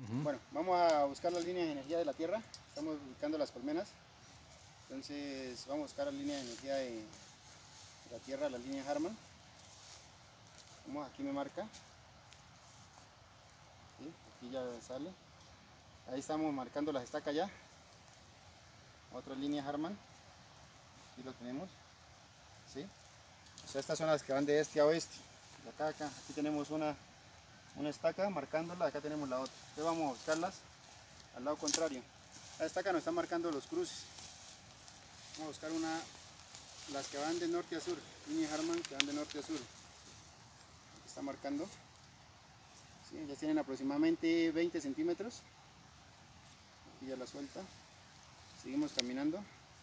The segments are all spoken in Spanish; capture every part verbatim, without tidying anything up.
Uh-huh. Bueno, vamos a buscar las líneas de energía de la Tierra. Estamos ubicando las colmenas. Entonces vamos a buscar las líneas de energía de, de la Tierra, la línea Harman. Vamos, aquí me marca. ¿Sí? Aquí ya sale. Ahí estamos marcando las estacas ya. Otra línea Harman. Aquí lo tenemos. ¿Sí? O sea, estas son las que van de este a oeste. De acá a acá. Aquí tenemos una, una estaca marcándola. Acá tenemos la otra. Entonces vamos a buscarlas al lado contrario. La estaca nos está marcando los cruces. Vamos a buscar una, las que van de norte a sur. Línea Harman que van de norte a sur. Aquí está marcando. ¿Sí? Ya tienen aproximadamente veinte centímetros. Aquí ya la suelta. Seguimos caminando.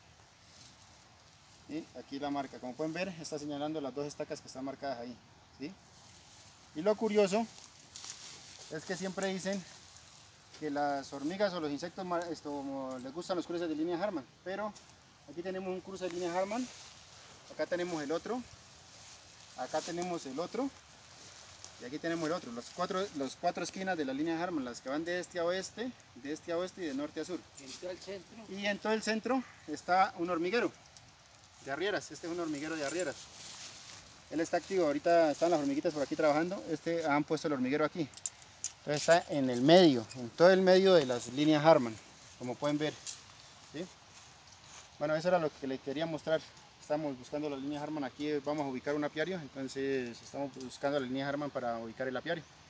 ¿Sí? Aquí la marca, como pueden ver, está señalando las dos estacas que están marcadas ahí. ¿Sí? Y lo curioso es que siempre dicen que las hormigas o los insectos esto, les gustan los cruces de línea Harman, pero aquí tenemos un cruce de línea Harman, acá tenemos el otro, acá tenemos el otro y aquí tenemos el otro, los cuatro, los cuatro esquinas de la línea Harman, las que van de este a oeste, de este a oeste y de norte a sur. En todo el centro. Y en todo el centro está un hormiguero de arrieras. Este es un hormiguero de arrieras. Él está activo, ahorita están las hormiguitas por aquí trabajando. Este han puesto el hormiguero aquí. Entonces está en el medio, en todo el medio de las líneas Harman, como pueden ver. ¿Sí? Bueno, eso era lo que les quería mostrar. Estamos buscando las líneas Harman. Aquí vamos a ubicar un apiario, entonces estamos buscando las líneas Harman para ubicar el apiario.